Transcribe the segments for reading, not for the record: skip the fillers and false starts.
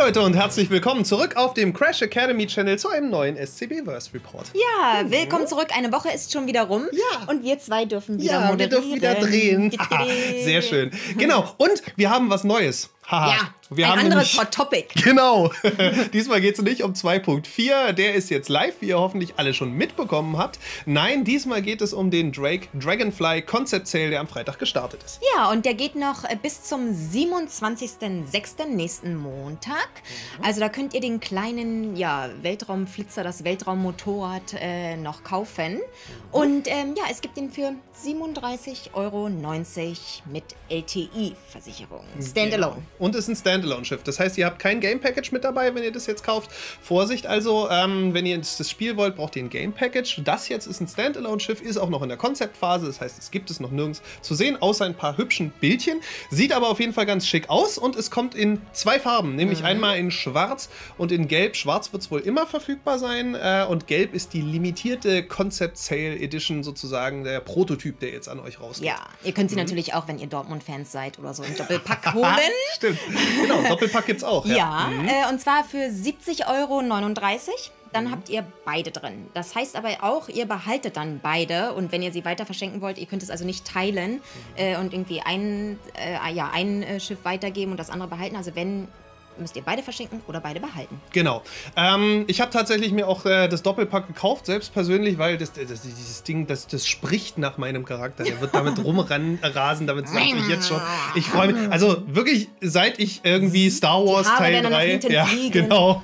Leute und herzlich willkommen zurück auf dem Crash Academy Channel zu einem neuen SCB-Verse Report. Ja, willkommen zurück. Eine Woche ist schon wieder rum. Ja. Und wir zwei dürfen wieder moderieren. Wir dürfen wieder drehen. Sehr schön. Genau, und wir haben was Neues. Haha. Ja, wir ein haben anderes Hot Topic. Genau. Diesmal geht es nicht um 2.4. Der ist jetzt live, wie ihr hoffentlich alle schon mitbekommen habt. Nein, diesmal geht es um den Drake Dragonfly Concept Sale, der am Freitag gestartet ist. Ja, und der geht noch bis zum 27.06. nächsten Montag. Also da könnt ihr den kleinen Weltraumflitzer, das Weltraummotorrad noch kaufen. Und es gibt den für 37,90 € mit LTI-Versicherung. Standalone. Genau. Und es ist ein Standalone-Schiff. Das heißt, ihr habt kein Game-Package mit dabei, wenn ihr das jetzt kauft. Vorsicht also, wenn ihr das Spiel wollt, braucht ihr ein Game-Package. Das jetzt ist ein Standalone-Schiff, ist auch noch in der Konzeptphase. Das heißt, es gibt es noch nirgends zu sehen, außer ein paar hübschen Bildchen. Sieht aber auf jeden Fall ganz schick aus und es kommt in zwei Farben, nämlich einmal in Schwarz und in Gelb. Schwarz wird es wohl immer verfügbar sein und Gelb ist die limitierte Concept Sale Edition sozusagen, der Prototyp, der jetzt an euch rausgeht. Ja, ihr könnt sie natürlich auch, wenn ihr Dortmund-Fans seid oder so, im Doppelpack holen. Stimmt, genau, Doppelpack gibt's auch. Ja, und zwar für 70,39 €. Dann habt ihr beide drin. Das heißt aber auch, ihr behaltet dann beide. Und wenn ihr sie weiter verschenken wollt, ihr könnt es also nicht teilen und irgendwie ein Schiff weitergeben und das andere behalten. Also wenn, müsst ihr beide verschenken oder beide behalten. Genau. Ich habe tatsächlich mir auch das Doppelpack gekauft, selbst persönlich, weil dieses Ding, das spricht nach meinem Charakter. Der wird damit rumrasen, damit sage ich jetzt schon. Ich freue mich. Also wirklich, seit ich irgendwie Star Wars Teil 3... Ja, genau.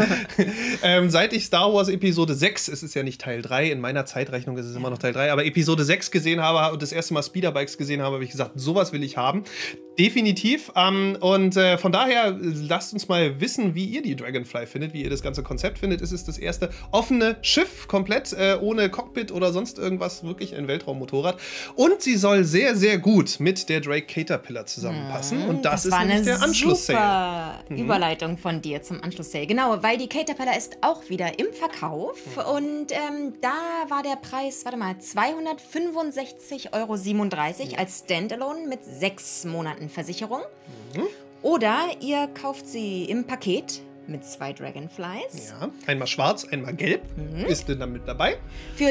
Seit ich Star Wars Episode 6, es ist ja nicht Teil 3, in meiner Zeitrechnung ist es immer noch Teil 3, aber Episode 6 gesehen habe und das erste Mal Speederbikes gesehen habe ich gesagt, sowas will ich haben. Definitiv. Und von daher, lasst uns mal wissen, wie ihr die Dragonfly findet, wie ihr das ganze Konzept findet. Es ist das erste offene Schiff, komplett ohne Cockpit oder sonst irgendwas, wirklich ein Weltraummotorrad. Und sie soll sehr, sehr gut mit der Drake Caterpillar zusammenpassen. Und das ist nämlich der Anschluss-Sale. Super Überleitung von dir zum Anschluss-Sale. Genau, weil die Caterpillar ist auch wieder im Verkauf. Und da war der Preis, warte mal, 265,37 € als Standalone mit 6 Monaten Versicherung. Oder ihr kauft sie im Paket mit 2 Dragonflies. Ja, einmal schwarz, einmal gelb. Ist denn dann mit dabei? Für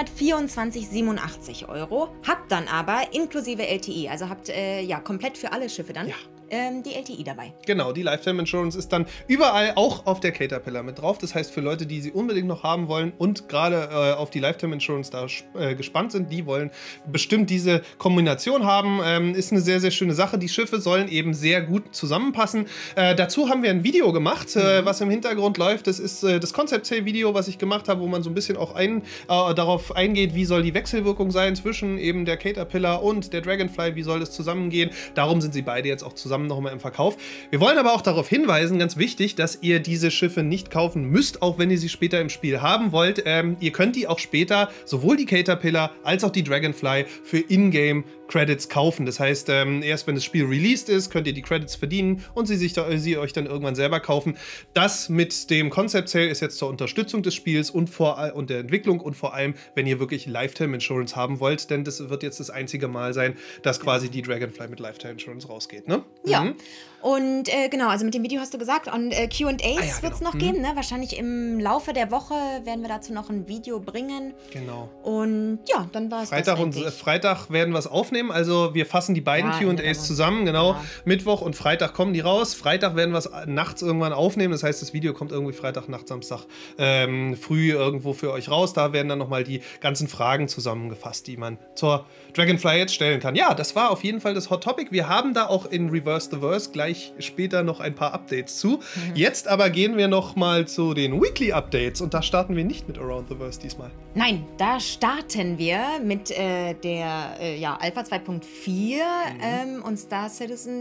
324,87 €. Habt dann aber inklusive LTI, also habt komplett für alle Schiffe dann. Ja. Die LTI dabei. Genau, die Lifetime Insurance ist dann überall auch auf der Caterpillar mit drauf. Das heißt, für Leute, die sie unbedingt noch haben wollen und gerade auf die Lifetime Insurance da gespannt sind, die wollen bestimmt diese Kombination haben. Ist eine sehr, sehr schöne Sache. Die Schiffe sollen eben sehr gut zusammenpassen. Dazu haben wir ein Video gemacht, was im Hintergrund läuft. Das ist das Concept-Sale-Video, was ich gemacht habe, wo man so ein bisschen auch darauf eingeht, wie soll die Wechselwirkung sein zwischen eben der Caterpillar und der Dragonfly, wie soll das zusammengehen. Darum sind sie beide jetzt auch zusammen nochmal im Verkauf. Wir wollen aber auch darauf hinweisen, ganz wichtig, dass ihr diese Schiffe nicht kaufen müsst, auch wenn ihr sie später im Spiel haben wollt. Ihr könnt die auch später, sowohl die Caterpillar als auch die Dragonfly, für Ingame Credits kaufen. Das heißt, erst wenn das Spiel released ist, könnt ihr die Credits verdienen und sie euch dann irgendwann selber kaufen. Das mit dem Concept Sale ist jetzt zur Unterstützung des Spiels und der Entwicklung und vor allem, wenn ihr wirklich Lifetime Insurance haben wollt, denn das wird jetzt das einzige Mal sein, dass quasi die Dragonfly mit Lifetime Insurance rausgeht, ne? Ja. Und genau, also mit dem Video hast du gesagt, und Q&As wird es noch geben, ne? Wahrscheinlich im Laufe der Woche werden wir dazu noch ein Video bringen. Genau. Und ja, dann war es Freitag werden wir es aufnehmen, also wir fassen die beiden Q&As zusammen, genau. Ja. Mittwoch und Freitag kommen die raus. Freitag werden wir es nachts irgendwann aufnehmen, das heißt, das Video kommt irgendwie Freitagnacht, Samstag früh irgendwo für euch raus. Da werden dann nochmal die ganzen Fragen zusammengefasst, die man zur Dragonfly jetzt stellen kann. Ja, das war auf jeden Fall das Hot Topic. Wir haben da auch in Reverse the Verse gleich später noch ein paar Updates zu. Jetzt aber gehen wir noch mal zu den Weekly Updates und da starten wir nicht mit Around the Verse diesmal. Nein, da starten wir mit der Alpha 2.4 und Star Citizen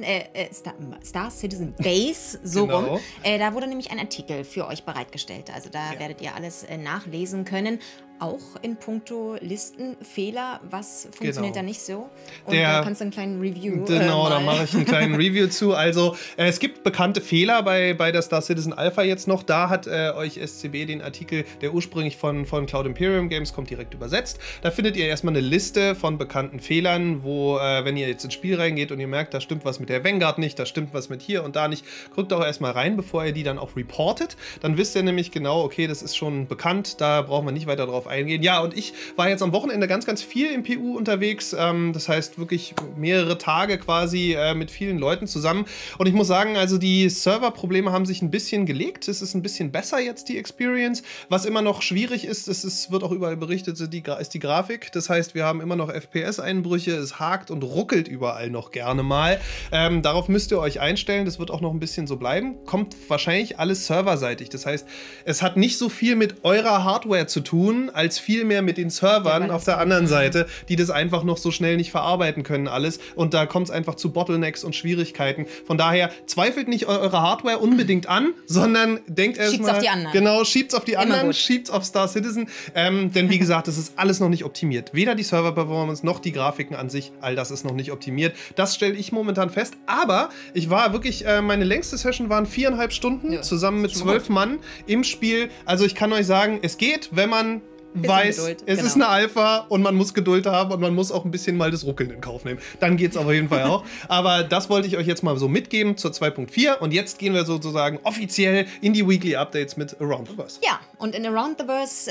Base, so genau. rum. Da wurde nämlich ein Artikel für euch bereitgestellt. Also da werdet ihr alles nachlesen können. auch in puncto Listenfehler. Was funktioniert da nicht so? Und da kannst du einen kleinen Review Genau, da mache ich einen kleinen Review zu. Also, es gibt bekannte Fehler bei der Star Citizen Alpha jetzt noch. Da hat euch SCB den Artikel, der ursprünglich von Cloud Imperium Games kommt, direkt übersetzt. Da findet ihr erstmal eine Liste von bekannten Fehlern, wo, wenn ihr jetzt ins Spiel reingeht und ihr merkt, da stimmt was mit der Vanguard nicht, da stimmt was mit hier und da nicht, guckt auch erstmal rein, bevor ihr die dann auch reportet. Dann wisst ihr nämlich genau, okay, das ist schon bekannt, da brauchen wir nicht weiter drauf eingehen. Ja, und ich war jetzt am Wochenende ganz, ganz viel im PU unterwegs. Das heißt wirklich mehrere Tage quasi mit vielen Leuten zusammen. Und ich muss sagen, also die Serverprobleme haben sich ein bisschen gelegt. Es ist ein bisschen besser jetzt, die Experience. Was immer noch schwierig ist, wird auch überall berichtet, ist die Grafik. Das heißt, wir haben immer noch FPS-Einbrüche, es hakt und ruckelt überall noch gerne mal. Darauf müsst ihr euch einstellen, das wird auch noch ein bisschen so bleiben. Kommt wahrscheinlich alles serverseitig. Das heißt, es hat nicht so viel mit eurer Hardware zu tun, als vielmehr mit den Servern auf der anderen Seite, die das einfach noch so schnell nicht verarbeiten können alles. Und da kommt es einfach zu Bottlenecks und Schwierigkeiten. Von daher zweifelt nicht eure Hardware unbedingt an, sondern denkt erstmal... Schiebt's auf die anderen. Genau, schiebt's auf die anderen, schiebt's auf Star Citizen. Denn wie gesagt, das ist alles noch nicht optimiert. Weder die Server-Performance noch die Grafiken an sich, all das ist noch nicht optimiert. Das stelle ich momentan fest. Aber ich war wirklich, meine längste Session waren 4,5 Stunden, zusammen mit 12 Mann im Spiel. Also ich kann euch sagen, es geht, wenn man weiß, Geduld, es ist eine Alpha und man muss Geduld haben und man muss auch ein bisschen mal das Ruckeln in Kauf nehmen. Dann geht es auf jeden Fall auch. Aber das wollte ich euch jetzt mal so mitgeben zur 2.4 und jetzt gehen wir sozusagen offiziell in die Weekly Updates mit Around the Verse. Ja, und in Around the Verse,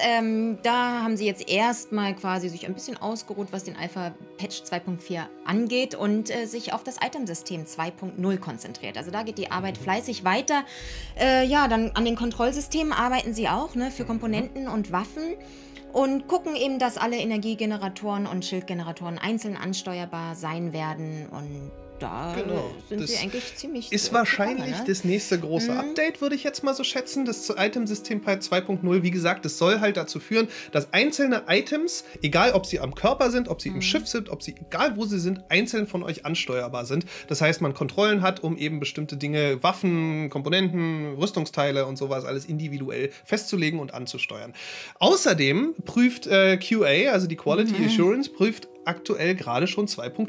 da haben sie jetzt erstmal quasi sich ein bisschen ausgeruht, was den Alpha-Patch 2.4 angeht und sich auf das Itemsystem 2.0 konzentriert. Also da geht die Arbeit fleißig weiter. Ja, dann an den Kontrollsystemen arbeiten sie auch, ne, für Komponenten und Waffen. Und gucken eben, dass alle Energiegeneratoren und Schildgeneratoren einzeln ansteuerbar sein werden. Und da sind sie eigentlich ziemlich... Ist wahrscheinlich das nächste große Update, würde ich jetzt mal so schätzen. Das Item-System 2.0, wie gesagt, das soll halt dazu führen, dass einzelne Items, egal ob sie am Körper sind, ob sie im Schiff sind, ob sie, egal wo sie sind, einzeln von euch ansteuerbar sind. Das heißt, man Kontrollen hat, um eben bestimmte Dinge, Waffen, Komponenten, Rüstungsteile und sowas alles individuell festzulegen und anzusteuern. Außerdem prüft QA, also die Quality Assurance, prüft aktuell gerade schon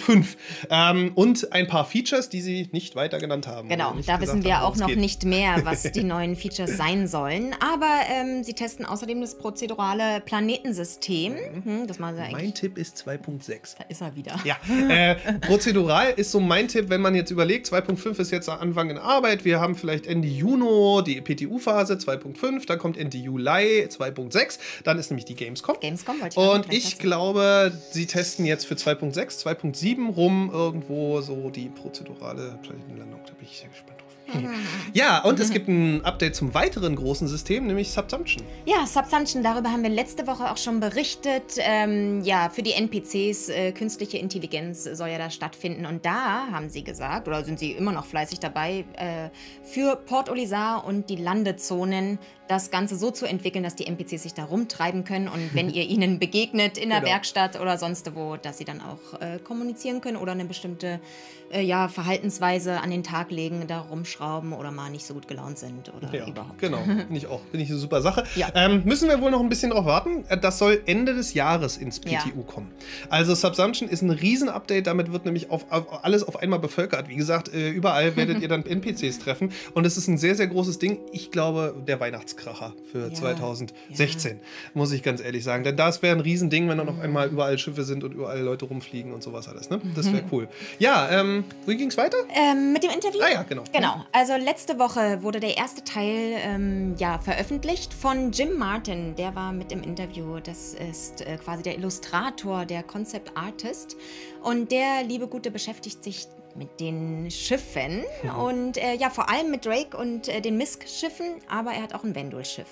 2.5. Und ein paar Features, die sie nicht weiter genannt haben. Genau, da wissen wir auch noch nicht mehr, was die neuen Features sein sollen. Aber sie testen außerdem das prozedurale Planetensystem. Das machen sie eigentlich. Mein Tipp ist 2.6. Da ist er wieder. Ja, prozedural ist so mein Tipp, wenn man jetzt überlegt, 2.5 ist jetzt am Anfang in Arbeit. Wir haben vielleicht Ende Juni die PTU-Phase 2.5, dann kommt Ende Juli 2.6, dann ist nämlich die Gamescom. Und ich glaube, sie testen jetzt für 2.6, 2.7 rum irgendwo so die prozedurale Planetenlandung. Da bin ich sehr gespannt drauf. Ja, und es gibt ein Update zum weiteren großen System, nämlich Subsumption. Ja, Subsumption, darüber haben wir letzte Woche auch schon berichtet. Ja, für die NPCs, künstliche Intelligenz soll ja da stattfinden. Und da haben sie gesagt, oder sind sie immer noch fleißig dabei, für Port Olisar und die Landezonen das Ganze so zu entwickeln, dass die NPCs sich da rumtreiben können und wenn ihr ihnen begegnet in der Werkstatt oder sonst wo, dass sie dann auch kommunizieren können oder eine bestimmte Verhaltensweise an den Tag legen, da rumschrauben oder mal nicht so gut gelaunt sind oder überhaupt. Genau, finde ich eine super Sache. Ja. Müssen wir wohl noch ein bisschen drauf warten. Das soll Ende des Jahres ins PTU kommen. Also Subsumption ist ein Riesen-Update, damit wird nämlich alles auf einmal bevölkert. Wie gesagt, überall werdet ihr dann NPCs treffen und es ist ein sehr, sehr großes Ding. Ich glaube, der Weihnachtskracher für 2016, muss ich ganz ehrlich sagen. Denn das wäre ein Riesending, wenn dann auf einmal überall Schiffe sind und überall Leute rumfliegen und sowas alles. Ne? Das wäre cool. Ja, wie ging es weiter? Mit dem Interview? Ah ja, genau. Genau, also letzte Woche wurde der erste Teil veröffentlicht von Jim Martin. Der war mit im Interview. Das ist quasi der Illustrator, der Concept Artist. Und der liebe Gute beschäftigt sich mit den Schiffen und vor allem mit Drake und den Misk-Schiffen, aber er hat auch ein Vendul-Schiff.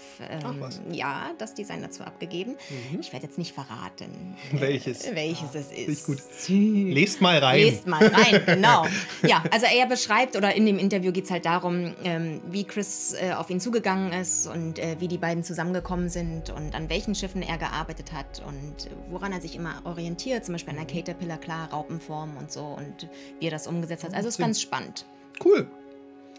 Ja, das Design dazu abgegeben. Ich werde jetzt nicht verraten, welches es ist. Gut. Lest mal rein. Lest mal rein, genau. Ja, also er beschreibt, oder in dem Interview geht es halt darum, wie Chris auf ihn zugegangen ist und wie die beiden zusammengekommen sind und an welchen Schiffen er gearbeitet hat und woran er sich immer orientiert, zum Beispiel an der Caterpillar, klar, Raupenform und so und wie er das umgesetzt hat. Also ist ganz spannend. Cool.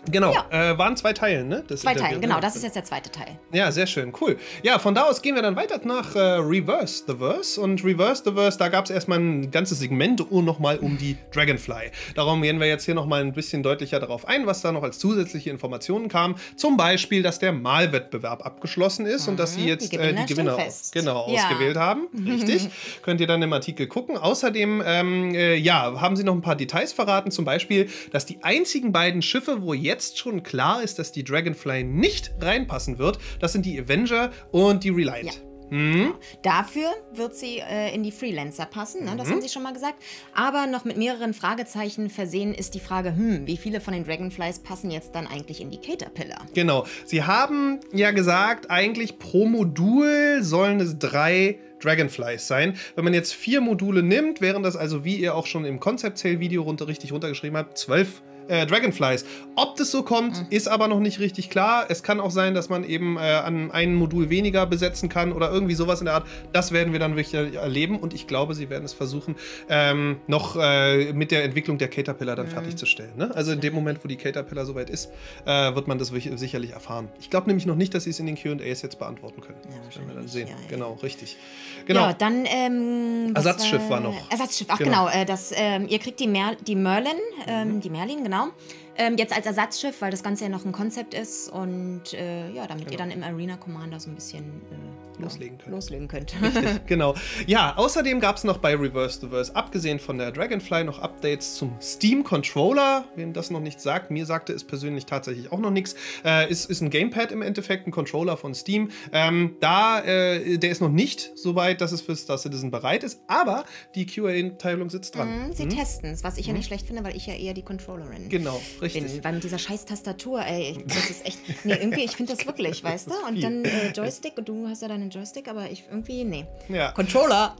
Genau, Ja. waren 2 Teilen, ne? Das Zwei Interview, Teile, genau, das ist jetzt der zweite Teil. Ja, sehr schön, cool. Ja, von da aus gehen wir dann weiter nach Reverse the Verse. Und Reverse the Verse, da gab es erstmal ein ganzes Segment nochmal um die Dragonfly. Darum gehen wir jetzt hier nochmal ein bisschen deutlicher darauf ein, was da noch als zusätzliche Informationen kam. Zum Beispiel, dass der Malwettbewerb abgeschlossen ist und dass sie jetzt die Gewinner ausgewählt haben. Richtig. Könnt ihr dann im Artikel gucken. Außerdem haben sie noch ein paar Details verraten. Zum Beispiel, dass die einzigen beiden Schiffe, wo jetzt schon klar ist, dass die Dragonfly nicht reinpassen wird, das sind die Avenger und die Reliant. Ja. Dafür wird sie in die Freelancer passen, ne? Das haben sie schon mal gesagt. Aber noch mit mehreren Fragezeichen versehen ist die Frage, wie viele von den Dragonflies passen jetzt dann eigentlich in die Caterpillar? Genau. Sie haben ja gesagt, eigentlich pro Modul sollen es 3 Dragonflies sein. Wenn man jetzt 4 Module nimmt, wären das also, wie ihr auch schon im Concept-Sale-Video richtig runtergeschrieben habt, 12 Dragonflies. Ob das so kommt, ist aber noch nicht richtig klar. Es kann auch sein, dass man eben an einem Modul weniger besetzen kann oder irgendwie sowas in der Art. Das werden wir dann wirklich erleben und ich glaube, sie werden es versuchen, noch mit der Entwicklung der Caterpillar dann fertigzustellen. Ne? Also in dem Moment, wo die Caterpillar soweit ist, wird man das sicherlich erfahren. Ich glaube nämlich noch nicht, dass sie es in den Q&As jetzt beantworten können. Ja, das werden wir dann sehen. Ja. Genau, richtig. Genau. Ja, dann Ersatzschiff war noch. Ersatzschiff, ach genau. Ihr kriegt die Merlin, die Merlin, genau. Jetzt als Ersatzschiff, weil das Ganze ja noch ein Konzept ist und damit ihr dann im Arena Commander so ein bisschen loslegen könnt. Richtig, genau. Ja, außerdem gab es noch bei Reverse the Verse, abgesehen von der Dragonfly, noch Updates zum Steam Controller. Wem das noch nicht sagt, mir sagte es persönlich tatsächlich auch noch nichts. Ist ein Gamepad im Endeffekt, ein Controller von Steam. Der ist noch nicht so weit, dass es für Star Citizen bereit ist, aber die QA-Teilung sitzt dran. Sie testen es, was ich ja nicht schlecht finde, weil ich ja eher die Controllerin richtig. bin. Weil mit dieser scheiß Tastatur, das ist echt, irgendwie, ich finde das wirklich, weißt du? Und dann Joystick, und du hast ja deinen Joystick, aber ich irgendwie, Ja. Controller.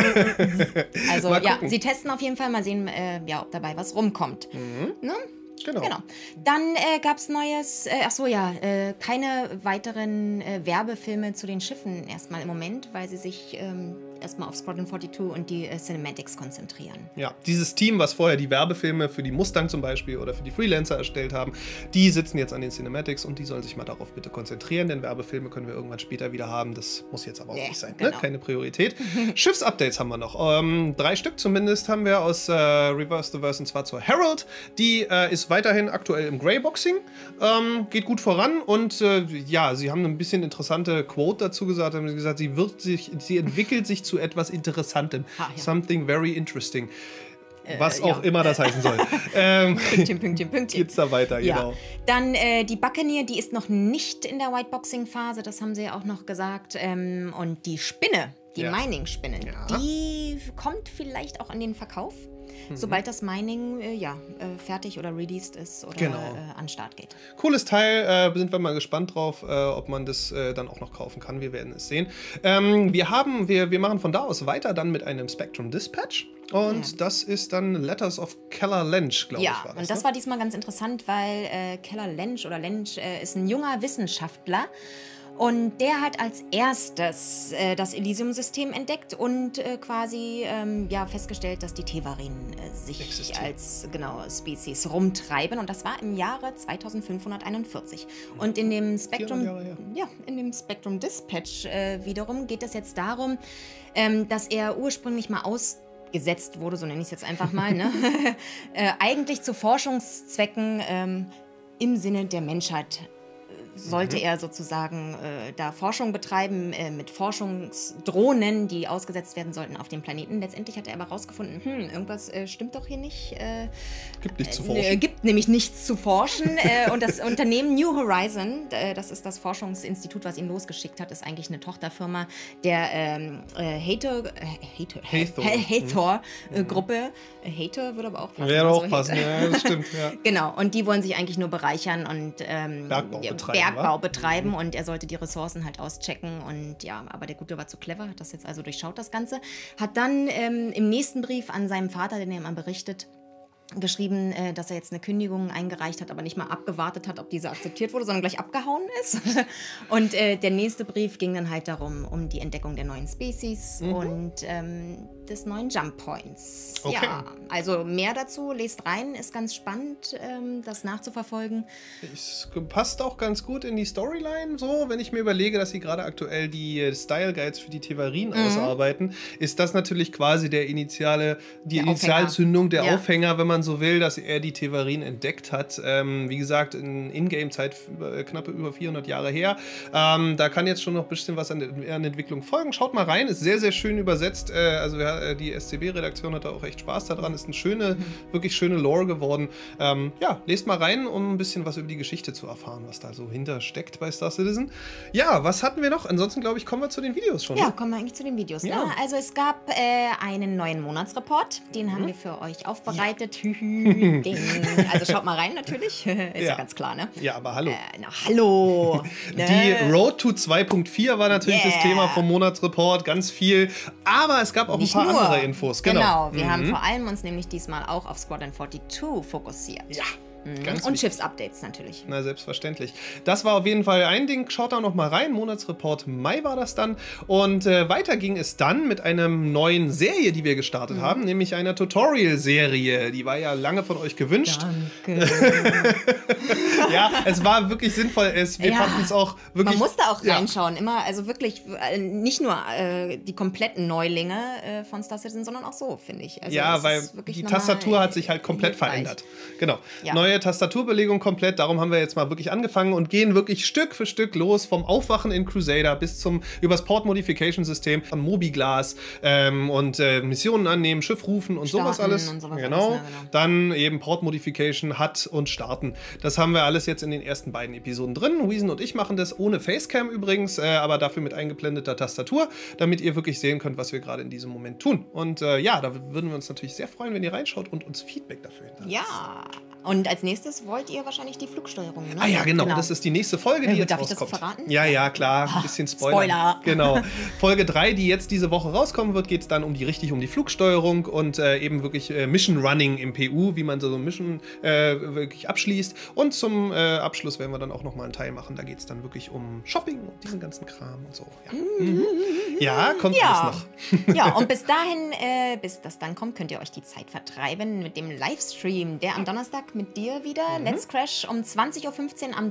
Also ja, sie testen auf jeden Fall, mal sehen, ob dabei was rumkommt. Ne? Genau. Dann gab es Neues, keine weiteren Werbefilme zu den Schiffen erstmal im Moment, weil sie sich erstmal auf Squadron 42 und die Cinematics konzentrieren. Ja, dieses Team, was vorher die Werbefilme für die Mustang zum Beispiel oder für die Freelancer erstellt haben, die sitzen jetzt an den Cinematics und die sollen sich mal darauf bitte konzentrieren, denn Werbefilme können wir irgendwann später wieder haben. Das muss jetzt aber auch nicht sein, ne? Keine Priorität. Schiffsupdates haben wir noch. 3 Stück zumindest haben wir aus Reverse the Verse, und zwar zur Herald. Die ist weiterhin aktuell im Greyboxing, geht gut voran und sie haben ein bisschen interessante Quote dazu gesagt. Haben sie gesagt, sie entwickelt sich zu etwas Interessantem. Something very interesting. Was auch immer das heißen soll. Pünktchen. Geht's da weiter, genau. Dann die Buccaneer, die ist noch nicht in der Whiteboxing-Phase, das haben sie ja auch noch gesagt. Und die Spinne, die Mining-Spinne, die kommt vielleicht auch in den Verkauf, sobald das Mining fertig oder released ist oder an den Start geht. Cooles Teil, sind wir mal gespannt drauf, ob man das dann auch noch kaufen kann. Wir werden es sehen. Wir machen von da aus weiter dann mit einem Spectrum Dispatch. Und das ist dann Letters of Keller Lynch, glaube ich, war das. Ja, und das war diesmal ganz interessant, weil Keller Lynch ist ein junger Wissenschaftler. Und der hat als erstes das Elysium-System entdeckt und quasi festgestellt, dass die Tevarin sich als Spezies rumtreiben. Und das war im Jahre 2541. Und in dem Spectrum, in dem Spectrum Dispatch wiederum geht es jetzt darum, dass er ursprünglich mal ausgesetzt wurde, so nenne ich es jetzt einfach mal, ne? Eigentlich zu Forschungszwecken im Sinne der Menschheit sollte er sozusagen da Forschung betreiben mit Forschungsdrohnen, die ausgesetzt werden sollten auf dem Planeten. Letztendlich hat er aber herausgefunden, irgendwas stimmt doch hier nicht. Gibt nichts zu forschen. Gibt nämlich nichts zu forschen. Und das Unternehmen New Horizon, das ist das Forschungsinstitut, was ihn losgeschickt hat, ist eigentlich eine Tochterfirma der Hathor-Gruppe. Hathor würde aber auch passen. Wäre auch passen, ja, das stimmt. Ja. Genau, und die wollen sich eigentlich nur bereichern und Bergbau betreiben und er sollte die Ressourcen halt auschecken und aber der Gute war zu clever, hat das jetzt also durchschaut, das Ganze. Hat dann im nächsten Brief an seinen Vater, den er immer berichtet, geschrieben, dass er jetzt eine Kündigung eingereicht hat, aber nicht mal abgewartet hat, ob diese akzeptiert wurde, sondern gleich abgehauen ist. Und der nächste Brief ging dann halt darum, um die Entdeckung der neuen Species und des neuen Jump Points. Okay. Ja, also mehr dazu, lest rein, ist ganz spannend, das nachzuverfolgen. Es passt auch ganz gut in die Storyline, so, wenn ich mir überlege, dass sie gerade aktuell die Style Guides für die Tevarin ausarbeiten, ist das natürlich quasi die Initialzündung, der Aufhänger, wenn man so will, dass er die Tevarin entdeckt hat. Wie gesagt, in Ingame-Zeit knapp über 400 Jahre her. Da kann jetzt schon noch ein bisschen was an Entwicklung folgen. Schaut mal rein, ist sehr, sehr schön übersetzt. Also die SCB-Redaktion hat da auch echt Spaß daran. Ist eine wirklich schöne Lore geworden. Ja, lest mal rein, um ein bisschen was über die Geschichte zu erfahren, was da so hintersteckt bei Star Citizen. Ja, was hatten wir noch? Ansonsten, glaube ich, kommen wir zu den Videos schon. Ja, ne? kommen wir eigentlich zu den Videos. Ja. Ne? Also es gab einen neuen Monatsreport, den haben wir für euch aufbereitet. Also schaut mal rein natürlich, ist ja ganz klar, ne? Ja, aber hallo. Hallo! Die Road to 2.4 war natürlich das Thema vom Monatsreport, ganz viel. Aber es gab auch ein paar andere Infos. Genau, wir haben vor allem uns nämlich diesmal auch auf Squadron 42 fokussiert. Ja. Und Schiffsupdates natürlich. Na, selbstverständlich. Das war auf jeden Fall ein Ding. Schaut da noch mal rein. Monatsreport Mai war das dann. Und weiter ging es dann mit einer neuen Serie, die wir gestartet haben, nämlich einer Tutorial-Serie. Die war ja lange von euch gewünscht. Danke. Ja, es war wirklich sinnvoll. Wir fanden es auch wirklich... Man musste auch reinschauen. Immer, also wirklich, nicht nur die kompletten Neulinge von Star Citizen, sondern auch so, finde ich. Also ja, weil die Tastatur hat sich halt komplett verändert. Genau. Ja. Neue Tastaturbelegung komplett. Darum haben wir jetzt mal wirklich angefangen und gehen wirklich Stück für Stück los. Vom Aufwachen in Crusader bis übers Port-Modification-System von Mobiglas und Missionen annehmen, Schiff rufen und sowas alles. Und sowas genau. Alles, genau. Dann eben Port-Modification, HUD und Starten. Das haben wir alles jetzt in den ersten beiden Episoden drin. Weason und ich machen das ohne Facecam übrigens, aber dafür mit eingeblendeter Tastatur, damit ihr wirklich sehen könnt, was wir gerade in diesem Moment tun. Und ja, da würden wir uns natürlich sehr freuen, wenn ihr reinschaut und uns Feedback dafür hinterlasst. Ja. Und als nächstes wollt ihr wahrscheinlich die Flugsteuerung, ne? Ah ja, genau. Das ist die nächste Folge, die jetzt rauskommt. Darf ich das verraten? Ja, klar. Ein bisschen Spoiler. Genau. Folge 3, die jetzt diese Woche rauskommen wird, geht es dann um die Flugsteuerung und eben wirklich Mission Running im PU, wie man so eine Mission wirklich abschließt. Und zum Abschluss werden wir dann auch nochmal einen Teil machen. Da geht es dann wirklich um Shopping und diesen ganzen Kram und so. Ja, kommt alles noch. Ja, und bis dahin, bis das dann kommt, könnt ihr euch die Zeit vertreiben mit dem Livestream, der am Donnerstag mit dir wieder. Let's Crash um 20:15 Uhr am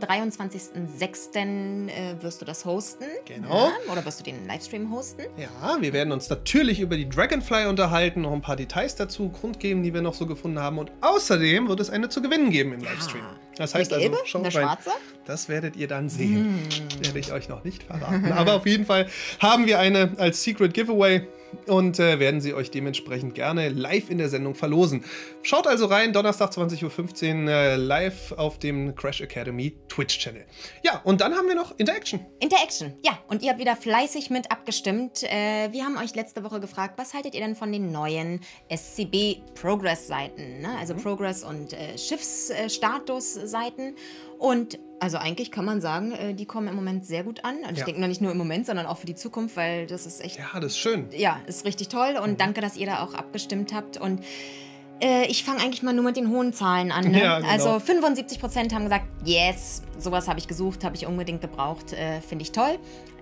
23.06. Wirst du das hosten. Genau. Ja, oder wirst du den Livestream hosten? Ja, wir werden uns natürlich über die Dragonfly unterhalten, noch ein paar Details dazu kundgeben, die wir noch so gefunden haben. Und außerdem wird es eine zu gewinnen geben im Livestream. Das heißt eine gelbe, also, schaut eine rein. Schwarze? Das werdet ihr dann sehen. Werde ich euch noch nicht verraten. Aber auf jeden Fall haben wir eine als Secret Giveaway und werden sie euch dementsprechend gerne live in der Sendung verlosen. Schaut also rein, Donnerstag 20:15 Uhr live auf dem Crash Academy Twitch-Channel. Ja, und dann haben wir noch Interaction. Interaction, ja. Und ihr habt wieder fleißig mit abgestimmt. Wir haben euch letzte Woche gefragt, was haltet ihr denn von den neuen SCB-Progress-Seiten? Ne? Also Progress- und Schiffsstatus-Seiten. Und also eigentlich kann man sagen, die kommen im Moment sehr gut an. Und ich denke noch nicht nur im Moment, sondern auch für die Zukunft, weil das ist echt... Ja, das ist schön. Ja, ist richtig toll. Und danke, dass ihr da auch abgestimmt habt. Und ich fange eigentlich mal nur mit den hohen Zahlen an. Ne? Ja, genau. Also 75% haben gesagt, yes, sowas habe ich gesucht, habe ich unbedingt gebraucht, finde ich toll.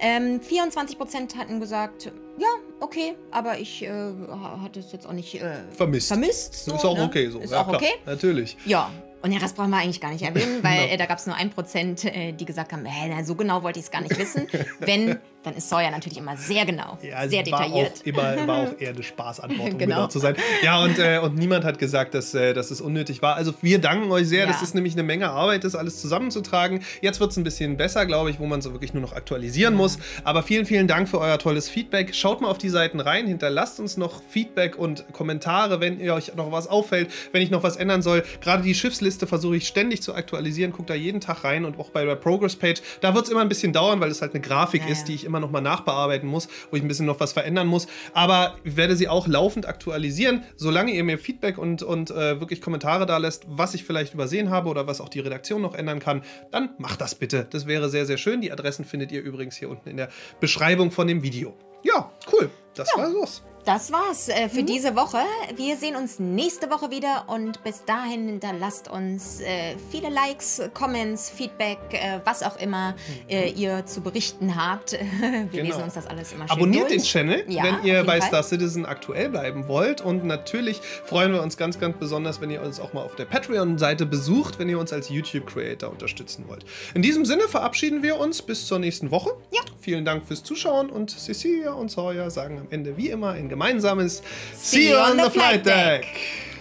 24% hatten gesagt, ja, okay, aber ich hatte es jetzt auch nicht vermisst. So, ist auch okay so. Ist ja, auch okay. Klar, natürlich. Ja. Und den Rest brauchen wir eigentlich gar nicht erwähnen, weil da gab es nur 1%, die gesagt haben, so genau wollte ich es gar nicht wissen. Wenn, dann ist Sawyer natürlich immer sehr genau, sehr detailliert. War auch eher eine Spaßantwort, um genau zu sein. Ja, und niemand hat gesagt, dass es unnötig war. Also wir danken euch sehr. Ja. Das ist nämlich eine Menge Arbeit, das alles zusammenzutragen. Jetzt wird es ein bisschen besser, glaube ich, wo man so wirklich nur noch aktualisieren muss. Aber vielen, vielen Dank für euer tolles Feedback. Schaut mal auf die Seiten rein, hinterlasst uns noch Feedback und Kommentare, wenn ihr euch noch was auffällt, wenn ich noch was ändern soll. Gerade die Schiffsliste versuche ich ständig zu aktualisieren, gucke da jeden Tag rein und auch bei der Progress-Page. Da wird es immer ein bisschen dauern, weil es halt eine Grafik ist, die ich immer noch mal nachbearbeiten muss, wo ich ein bisschen noch was verändern muss. Aber ich werde sie auch laufend aktualisieren, solange ihr mir Feedback und wirklich Kommentare da lässt, was ich vielleicht übersehen habe oder was auch die Redaktion noch ändern kann, dann macht das bitte. Das wäre sehr, sehr schön. Die Adressen findet ihr übrigens hier unten in der Beschreibung von dem Video. Ja, cool. Das war los. das war's für diese Woche. Wir sehen uns nächste Woche wieder und bis dahin hinterlasst uns viele Likes, Comments, Feedback, was auch immer ihr zu berichten habt. Wir lesen uns das alles immer schön Abonniert durch. den Channel, Ja, wenn ihr auf bei jeden Fall. Star Citizen aktuell bleiben wollt. Und natürlich freuen wir uns ganz, ganz besonders, wenn ihr uns auch mal auf der Patreon-Seite besucht, wenn ihr uns als YouTube-Creator unterstützen wollt. In diesem Sinne verabschieden wir uns bis zur nächsten Woche. Ja. Vielen Dank fürs Zuschauen und Cecilia und Sawyer sagen am Ende wie immer ein gemeinsames See you on the Flight Deck.